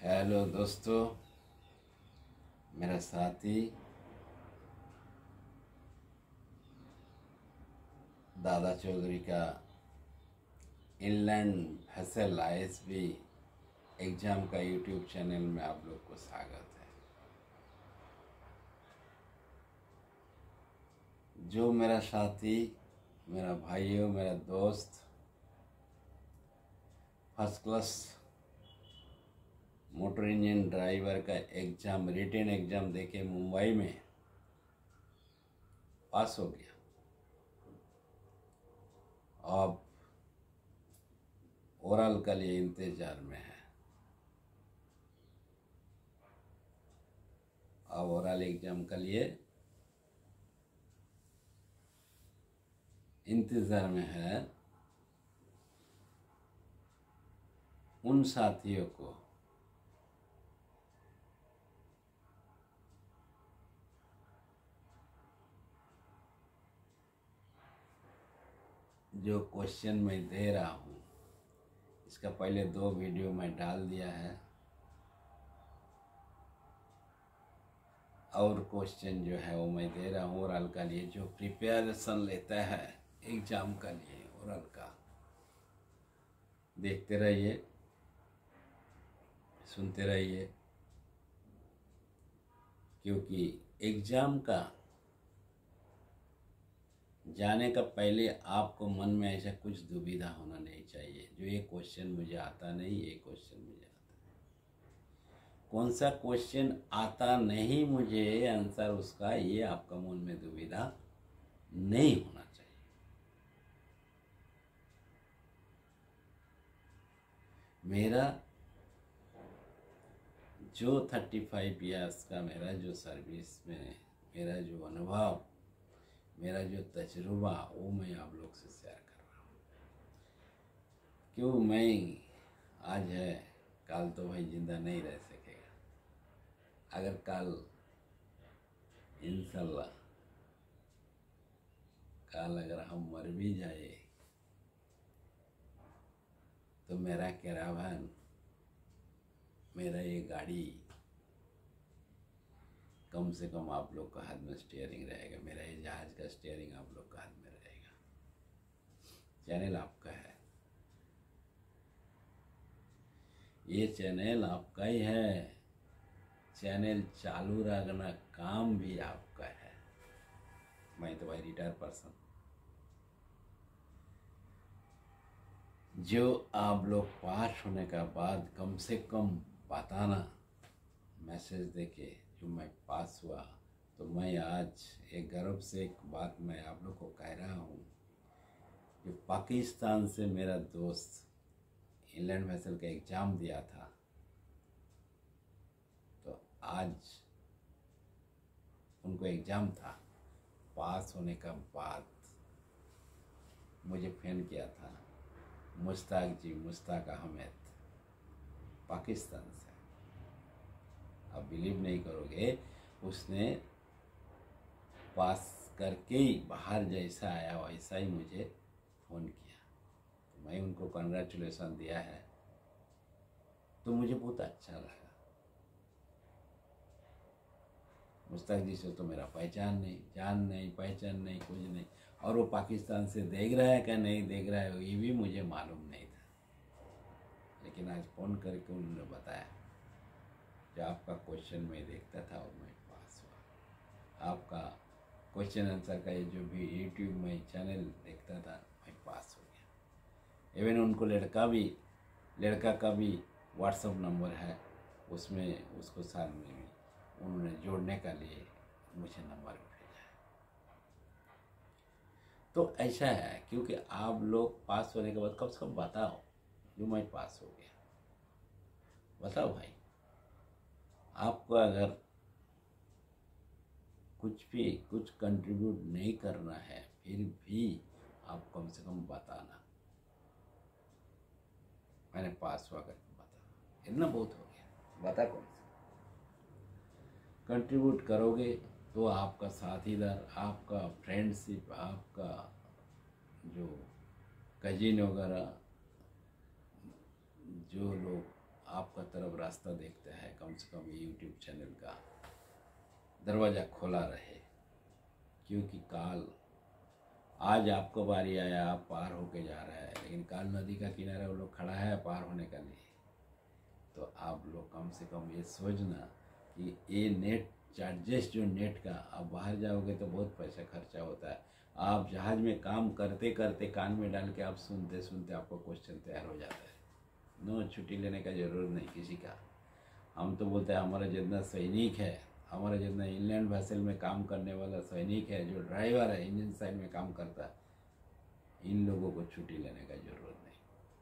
Hello दोस्तों, मेरा साथी दादा चौधरी का इनलैंड फैसल आईएसबी एग्ज़ाम का यूट्यूब चैनल में आप लोग को स्वागत है। जो मेरा साथी, मेरा भाइयों, मेरा दोस्त first class motor engine driver का एग्ज़ाम, रिटन एग्ज़ाम देके मुंबई में पास हो गया। अब ओरल के लिए इंतजार में है। अब ओरल एग्ज़ाम के लिए इंतज़ार में है। उन साथियों को जो क्वेश्चन मैं दे रहा हूँ, इसका पहले 2 वीडियो मैं डाल दिया है और क्वेश्चन जो है वो मैं दे रहा हूँ ओरल का लिए। जो प्रिपरेशन लेता है एग्ज़ाम का लिए ओरल का, देखते रहिए, सुनते रहिए, क्योंकि एग्ज़ाम का जाने का पहले आपको मन में ऐसा कुछ दुविधा होना नहीं चाहिए। जो ये क्वेश्चन मुझे आता नहीं, ये क्वेश्चन मुझे आता नहीं, कौन सा क्वेश्चन आता नहीं मुझे आंसर उसका, ये आपका मन में दुविधा नहीं होना चाहिए। मेरा जो 35 ईयर्स का मेरा जो सर्विस में मेरा जो अनुभव, मेरा जो तजुर्बा, वो मैं आप लोग से शेयर कर रहा हूँ। क्यों मैं आज है, कल तो भाई जिंदा नहीं रह सकेगा। अगर कल इंशाल्लाह कल अगर हम मर भी जाए तो मेरा कैरावान, मेरा ये गाड़ी कम से कम आप लोग का हाथ में स्टीयरिंग रहेगा। मेरा ये जहाज का स्टीयरिंग आप लोग का हाथ में रहेगा। चैनल आपका है, ये चैनल आपका ही है। चैनल चालू रखना काम भी आपका है। मैं तो भाई रिटायर पर्सन, जो आप लोग पास होने का बाद कम से कम बताना, मैसेज देके जो मैं पास हुआ, तो मैं आज एक गर्व से एक बात मैं आप लोग को कह रहा हूँ। जो पाकिस्तान से मेरा दोस्त इंग्लैंड फैसल का एग्ज़ाम दिया था, तो आज उनको एग्ज़ाम था, पास होने का बाद मुझे फ़ोन किया था मुश्ताक जी, मुश्ताक अहमद, पाकिस्तान से। आप बिलीव नहीं करोगे, उसने पास करके ही बाहर जैसा आया वैसा ही मुझे फ़ोन किया। तो मैं उनको कंग्रेचुलेसन दिया है, तो मुझे बहुत अच्छा लगा। मुश्ताक जी से तो मेरा पहचान नहीं, जान नहीं, पहचान नहीं, कुछ नहीं। और वो पाकिस्तान से देख रहा है क्या नहीं देख रहा है ये भी मुझे मालूम नहीं था। लेकिन आज फ़ोन करके उन्होंने बताया, जो आपका क्वेश्चन मैं देखता था और मैं पास हुआ। आपका क्वेश्चन आंसर का ये जो भी यूट्यूब में चैनल देखता था, मैं पास हो गया। इवन उनको लड़का का भी व्हाट्सअप नंबर है, उसमें उसको साथ में भी उन्होंने जोड़ने का लिए मुझे नंबर भेजा है। तो ऐसा है, क्योंकि आप लोग पास होने के बाद कम से कम बताओ, जो मैं पास हो गया। बताओ भाई, आपको अगर कुछ कंट्रीब्यूट नहीं करना है, फिर भी आप कम से कम बताना, मैंने पास हुआ करके बता, इतना बहुत हो गया। बता कौन से कंट्रीब्यूट करोगे तो आपका साथीदार, आपका फ्रेंडशिप, आपका जो कजिन वगैरह, जो लोग आपका तरफ रास्ता देखता है, कम से कम यूट्यूब चैनल का दरवाज़ा खोला रहे, क्योंकि काल आज आपको बारी आया, आप पार होके जा रहा है, लेकिन काल नदी का किनारा वो लोग खड़ा है पार होने के लिए। तो आप लोग कम से कम ये सोचना कि ये नेट चार्जेस जो नेट का, आप बाहर जाओगे तो बहुत पैसा खर्चा होता है। आप जहाज़ में काम करते करते कान में डाल के आप सुनते सुनते आपको क्वेश्चन तैयार हो जाता है। नो छुट्टी लेने का ज़रूरत नहीं किसी का। हम तो बोलते हैं हमारा जितना सैनिक है, हमारा जितना इंलैंड वेसल में काम करने वाला सैनिक है, जो ड्राइवर है इंजन साइड में काम करता है, इन लोगों को छुट्टी लेने का ज़रूरत नहीं।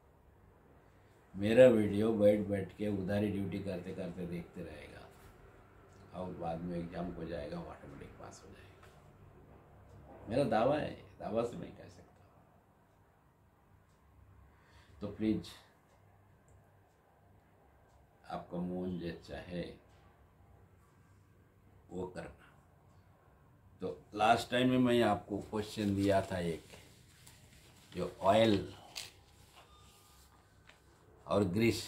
मेरा वीडियो बैठ बैठ के उधारी ड्यूटी करते करते देखते रहेगा, और बाद में एग्जाम हो जाएगा, वो ऑटोमेटिक पास हो जाएगा। मेरा दावा है, दावा से नहीं कह सकता। तो प्लीज़ आपका मन जो चाहे वो करना। तो लास्ट टाइम में मैं आपको क्वेश्चन दिया था एक, जो ऑयल और grease,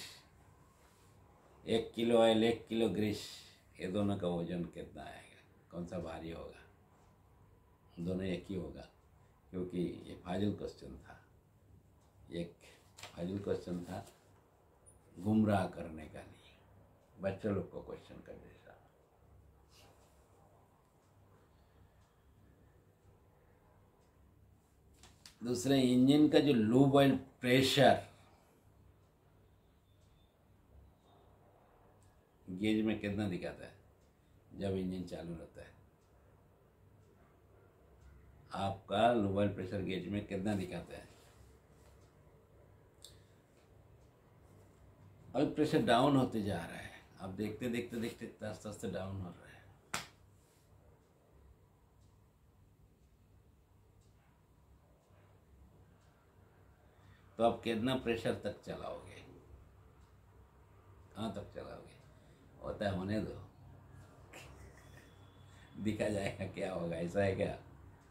1 kilo oil 1 kilo grease, ये दोनों का वजन कितना आएगा, कौन सा भारी होगा? दोनों एक ही होगा, क्योंकि ये फाजिल क्वेश्चन था, एक फाजिल क्वेश्चन था, गुमराह करने का नहीं, बच्चों लोग को क्वेश्चन कर जैसा। दूसरे, इंजन का जो लूब ऑयल प्रेशर गेज में कितना दिखाता है जब इंजन चालू रहता है? आपका लूब ऑयल प्रेशर गेज में कितना दिखाता है? ऑयल प्रेशर डाउन होते जा रहा है, आप देखते देखते देखते आस्ते आस्ते डाउन हो रहा है। तो आप कितना प्रेशर तक चलाओगे, कहाँ तक चलाओगे? होता है, होने दो, दिखा जाएगा क्या होगा। ऐसा है क्या?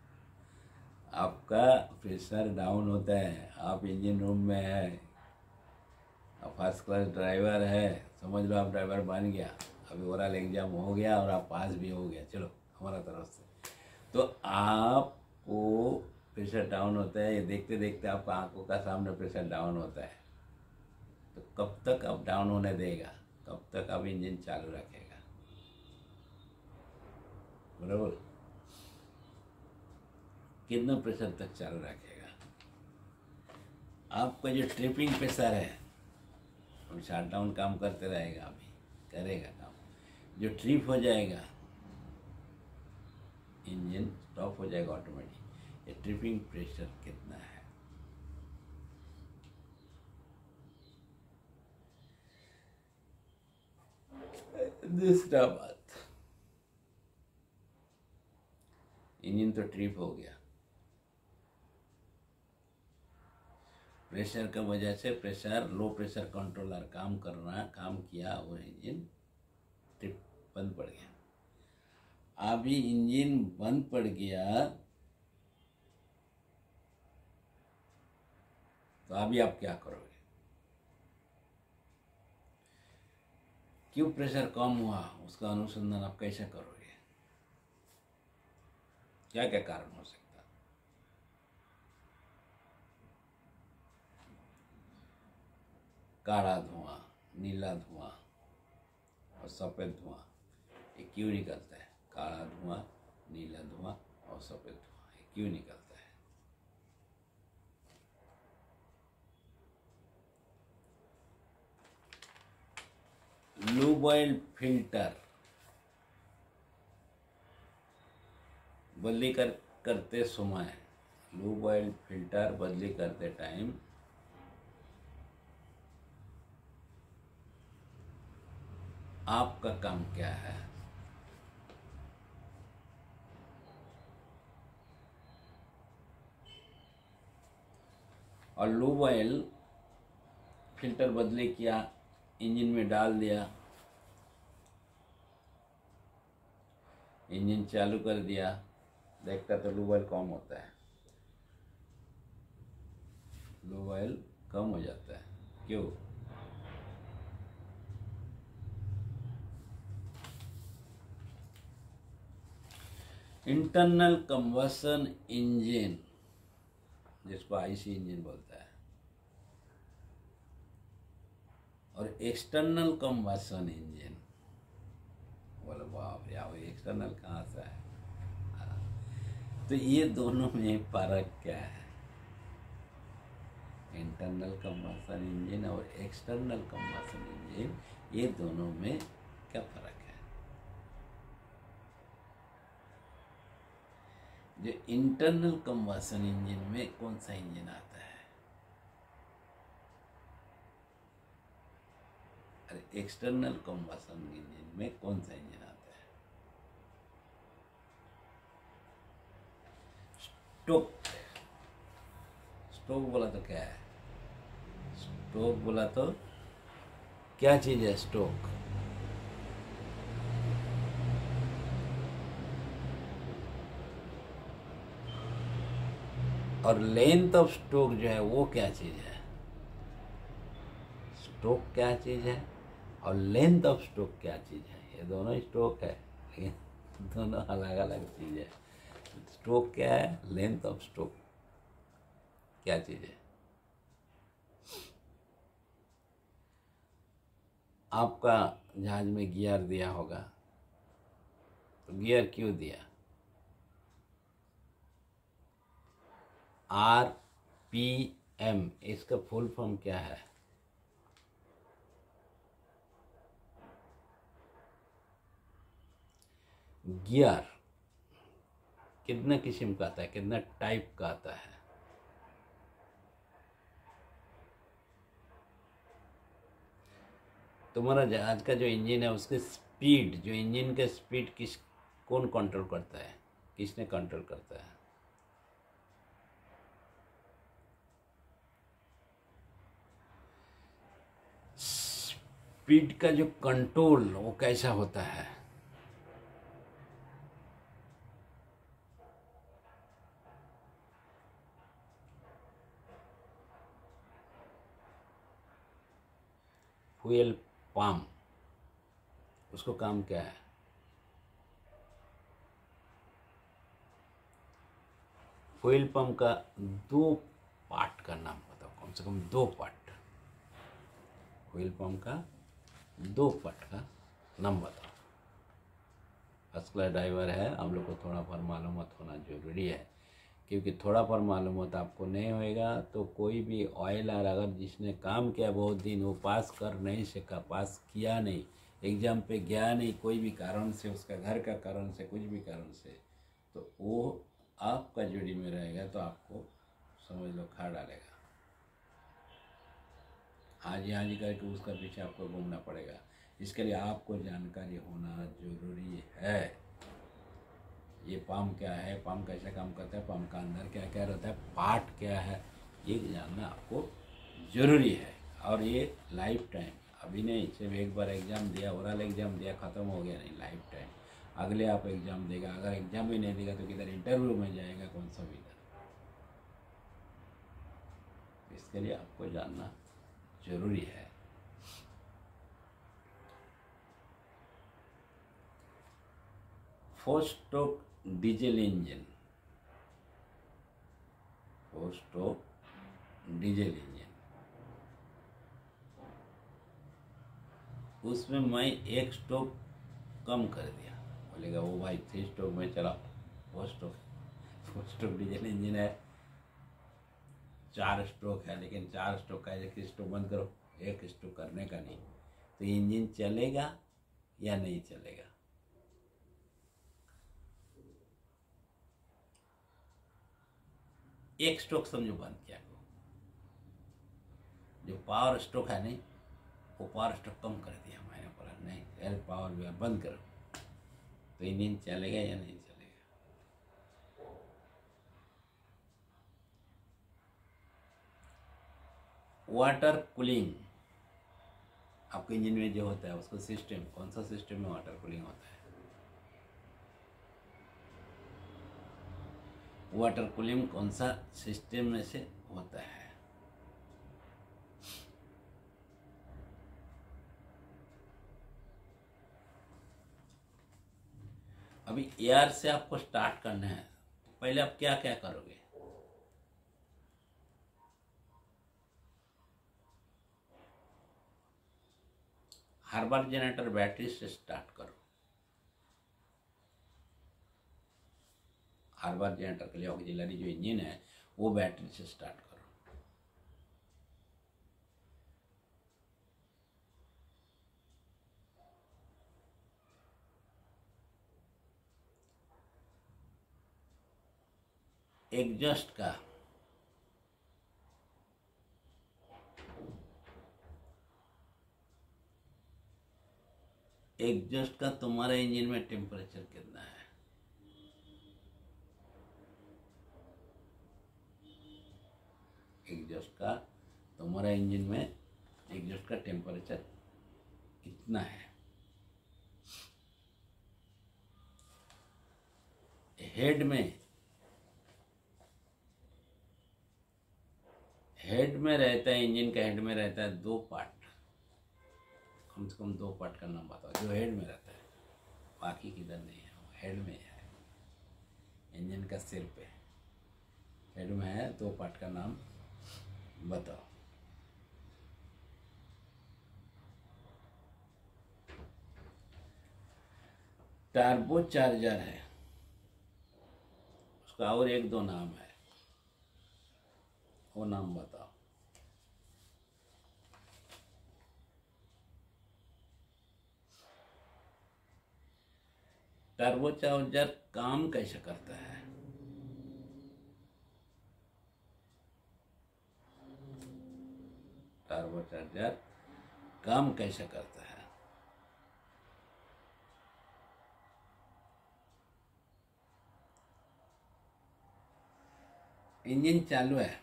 आपका प्रेशर डाउन होता है, आप इंजन रूम में है, आप फर्स्ट क्लास ड्राइवर है, समझ लो आप ड्राइवर बन गया, अभी ओरल एग्जाम हो गया और आप पास भी हो गया, चलो हमारा तरफ से। तो आपको प्रेशर डाउन होता है, ये देखते देखते आपका आंखों का सामने प्रेशर डाउन होता है। तो कब तक आप डाउन होने देगा, कब तक आप इंजन चालू रखेगा? बराबर, कितना प्रेशर तक चालू रखेगा? आपका जो ट्रिपिंग प्रेशर है, अब शट डाउन काम करते रहेगा, अभी करेगा काम, जो ट्रिप हो जाएगा इंजन स्टॉप हो जाएगा ऑटोमेटिक। ये ट्रिपिंग प्रेशर कितना है? दूसरा बात, इंजन तो ट्रिप हो गया, प्रेशर का वजह से प्रेशर लो प्रेशर कंट्रोलर काम किया और इंजन ट्रिप बंद पड़ गया। अभी इंजन बंद पड़ गया तो अभी आप क्या करोगे? क्यों प्रेशर कम हुआ, उसका अनुसंधान आप कैसे करोगे? क्या क्या कारण हो सकता? काला धुआं, नीला धुआं और सफ़ेद धुआं, ये क्यों निकलता है? काला धुआं, नीला धुआं और सफ़ेद धुआं, ये क्यों निकलता है? लूब ऑयल फिल्टर बदली करते समय, लूब ऑयल फिल्टर बदली करते टाइम आपका काम क्या है? और लूब ऑयल फिल्टर बदली किया, इंजन में डाल दिया, इंजन चालू कर दिया, देखता तो लूब ऑयल कम होता है, लूब ऑयल कम हो जाता है। क्यों? इंटरनल कंबशन इंजन, जिसको आईसी इंजन बोलता है, और एक्सटर्नल कंबशन इंजन। बोलो बाप रे, अब एक्सटर्नल कहाँ से है? तो ये दोनों में फर्क क्या है? इंटरनल कंबशन इंजन और एक्सटर्नल कंबशन इंजन, ये दोनों में क्या फर्क है? जो इंटरनल कंबशन इंजन में कौन सा इंजन आता है, और एक्सटर्नल कंबशन इंजन में कौन सा इंजन आता है? स्टोक। स्टोक बोला तो क्या है? स्टोक बोला तो क्या चीज है? स्टोक और लेंथ ऑफ स्टोक जो है वो क्या चीज है? स्टोक क्या चीज है और लेंथ ऑफ स्टोक क्या चीज है? ये दोनों स्टोक है, लेकिन दोनों अलग अलग चीज है। स्टोक क्या है, लेंथ ऑफ स्टोक क्या चीज है? आपका जहाज में गियर दिया होगा, तो गियर क्यों दिया? RPM, इसका फुल फॉर्म क्या है? गियर कितना किस्म का आता है, कितना टाइप का आता है? तुम्हारा जहाज का जो इंजन है उसके स्पीड, जो इंजन का स्पीड कौन कंट्रोल करता है? किसने कंट्रोल करता है? स्पीड का जो कंट्रोल वो कैसा होता है? फ्यूल पंप, उसको काम क्या है? फ्यूल पंप का दो पार्ट का नाम बताओ, कम से कम दो पार्ट। फ्यूल पंप का दो पार्ट का नाम बताओ। फर्स्ट क्लास ड्राइवर है, हम लोग को थोड़ा पर मालूम होना जरूरी है, क्योंकि थोड़ा पर मालूम होता आपको नहीं होएगा तो कोई भी ऑयलर अगर जिसने काम किया बहुत दिन, वो पास कर नहीं सका, पास किया नहीं, एग्जाम पे गया नहीं, कोई भी कारण से, उसका घर का कारण से, कुछ भी कारण से, तो वो आपका जोड़ी में रहेगा तो आपको समझ लो खा डालेगा। हाजी हाजी करके उसका पीछे आपको घूमना पड़ेगा। इसके लिए आपको जानकारी होना जरूरी है। ये पंप क्या है, पंप कैसे काम करता है, पंप का अंदर क्या क्या रहता है, पार्ट क्या है, ये जानना आपको जरूरी है। और ये लाइफ टाइम, अभी नहीं, सिर्फ एक बार एग्ज़ाम दिया, ओरल एग्ज़ाम दिया, ख़त्म हो गया, नहीं, लाइफ टाइम। अगले आप एग्ज़ाम देगा, अगर एग्ज़ाम भी नहीं देगा तो किधर इंटरव्यू में जाएगा, कौन सा भी इधर। इसके लिए आपको जानना जरूरी है। Four stroke diesel engine, four stroke diesel engine, उसमें मैं एक स्ट्रोक कम कर दिया। बोलेगा वो भाई 3 स्ट्रोक में चला, फोर स्ट्रोक डीजल इंजन है, 4 स्ट्रोक है, लेकिन 4 स्ट्रोक का एक स्ट्रोक बंद करो, एक स्ट्रोक करने का नहीं, तो इंजन चलेगा या नहीं चलेगा? एक स्ट्रोक समझो बंद किया को, जो पावर स्ट्रोक है नहीं, वो पावर स्ट्रोक कम कर दिया मैंने, बोला नहीं एयर पावर जो है बंद करो, तो इंजन चलेगा या नहीं चलेगा? वाटर कूलिंग, आपके इंजन में जो होता है उसका सिस्टम, कौन सा सिस्टम में वाटर कूलिंग होता है? वाटर कूलिंग कौन सा सिस्टम में से होता है? अभी एयर से आपको स्टार्ट करना है, तो पहले आप क्या क्या करोगे? हर बार जनरेटर बैटरी से स्टार्ट करो। हर बार जनरेटर के लिए ऑक्सिलरी जो इंजन है वो बैटरी से स्टार्ट करो। एग्जॉस्ट का तुम्हारे इंजन में टेम्परेचर कितना है? एग्जॉस्ट का तुम्हारा इंजन में एग्जॉस्ट का टेम्परेचर कितना है? हेड में रहता है, इंजन का हेड में रहता है 2 पार्ट। कम से कम 2 पार्ट का नाम बताओ जो हेड में रहता है, बाकी किधर नहीं है, वो हेड में है। इंजन का सिर पे हेड में है, 2 पार्ट का नाम बताओ। टर्बो चार्जर है, उसका और 1-2 नाम है, वो नाम बताओ। टर्बो चार्जर काम कैसे करता है? टर्बो चार्जर काम कैसे करता है? इंजन चालू है,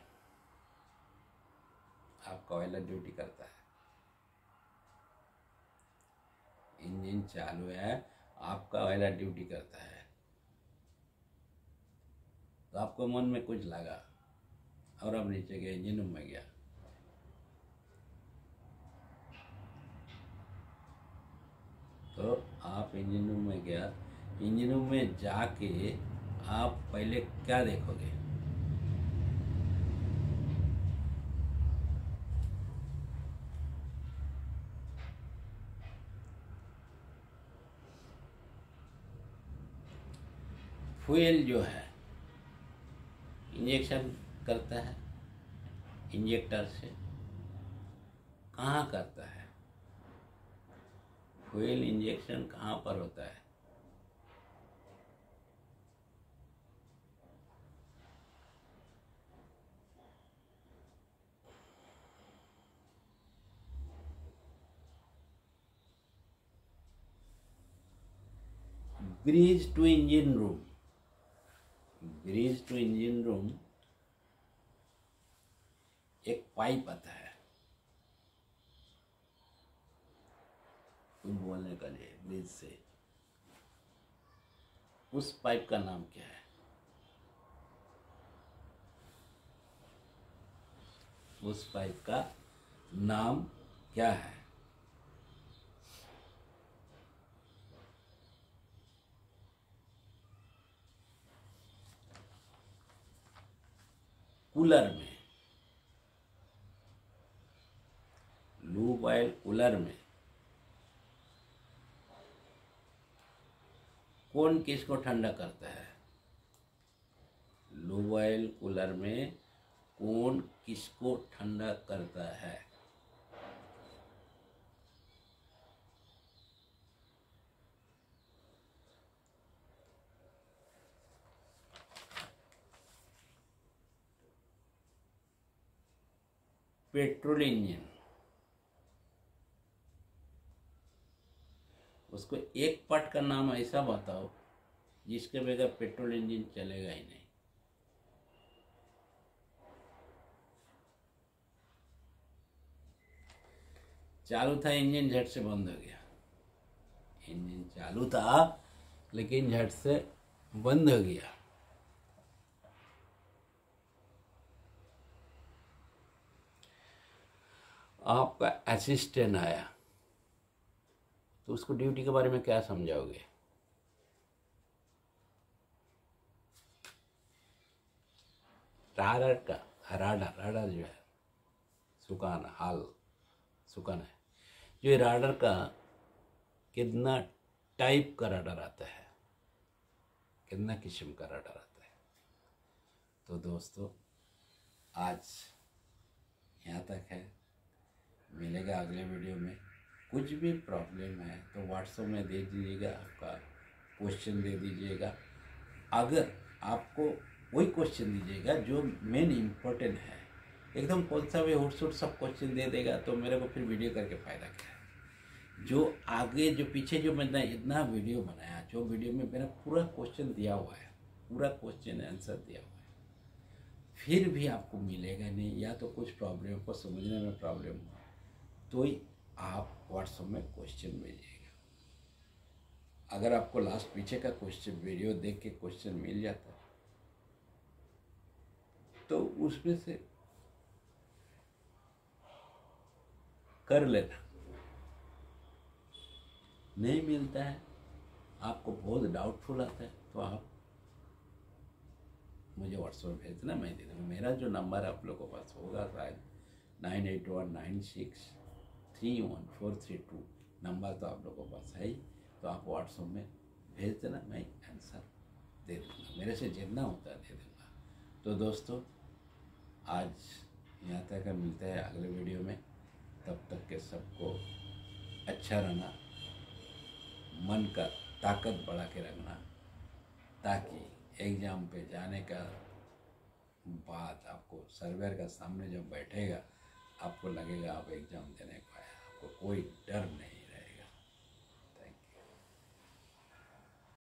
आपका ऑयलर ड्यूटी करता है। इंजन चालू है, आपका ऑयलर ड्यूटी करता है। तो आपको मन में कुछ लगा और अब नीचे गया, इंजन रूम में गया, तो आप इंजन रूम में गया। इंजन रूम में जाके आप पहले क्या देखोगे? फ्यूल जो है इंजेक्शन करता है इंजेक्टर से, कहाँ करता है? फ्यूल इंजेक्शन कहाँ पर होता है? Bridge to engine room. Bridge to engine room एक पाइप आता है कुछ बोलने का लिए ब्रिज से। उस पाइप का नाम क्या है? उस पाइप का नाम क्या है? कूलर में, लूब ऑयल कूलर में कौन किसको ठंडा करता है? लूब ऑयल कूलर में कौन किसको ठंडा करता है? पेट्रोल इंजन, उसको एक पार्ट का नाम ऐसा बताओ जिसके बगैर पेट्रोल इंजन चलेगा ही नहीं। चालू था इंजन, झट से बंद हो गया। इंजन चालू था लेकिन झट से बंद हो गया। आपका असिस्टेंट आया तो उसको ड्यूटी के बारे में क्या समझाओगे? राडर का राडर राडर जो है सुकाना हाल सुकाना है, जो ये राडर का कितना टाइप का राडर आता है, कितना किस्म का राडर आता है। तो दोस्तों आज यहाँ तक है, मिलेगा अगले वीडियो में। कुछ भी प्रॉब्लम है तो व्हाट्सएप में दे दीजिएगा, आपका क्वेश्चन दे दीजिएगा। अगर आपको वही क्वेश्चन दीजिएगा जो मेन इम्पोर्टेंट है, एकदम कौन सा भी हुट सुट सब क्वेश्चन दे देगा तो मेरे को फिर वीडियो करके फ़ायदा क्या है। जो आगे जो पीछे जो मैंने इतना वीडियो बनाया, जो वीडियो में मेरा पूरा क्वेश्चन दिया हुआ है, पूरा क्वेश्चन आंसर दिया हुआ है, फिर भी आपको मिलेगा नहीं, या तो कुछ प्रॉब्लम को समझने में प्रॉब्लम हो तो ही आप व्हाट्सएप में क्वेश्चन भेजिएगा। अगर आपको लास्ट पीछे का क्वेश्चन वीडियो देख के क्वेश्चन मिल जाता है तो उसमें से कर लेना। नहीं मिलता है, आपको बहुत डाउटफुल आता है तो आप मुझे व्हाट्सएप भेज देना, मैं दे दूँगा। मेरा जो नंबर आप लोगों के पास होगा शायद 9819631432 नंबर तो आप लोगों के पास है ही, तो आप व्हाट्सएप में भेज देना, मैं आंसर दे दूँगा, मेरे से जितना होता है दे दूँगा। तो दोस्तों आज यहाँ तक मिलते हैं अगले वीडियो में, तब तक के सबको अच्छा रहना, मन का ताकत बढ़ा के रखना, ताकि एग्ज़ाम पे जाने का बाद आपको सर्वर का सामने जब बैठेगा आपको लगेगा आप एग्ज़ाम देने को आया, आपको कोई डर नहीं।